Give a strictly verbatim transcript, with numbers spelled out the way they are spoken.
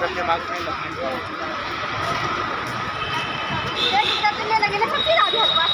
करके भाग में लगने ये कितना लगे ना सबसे ज्यादा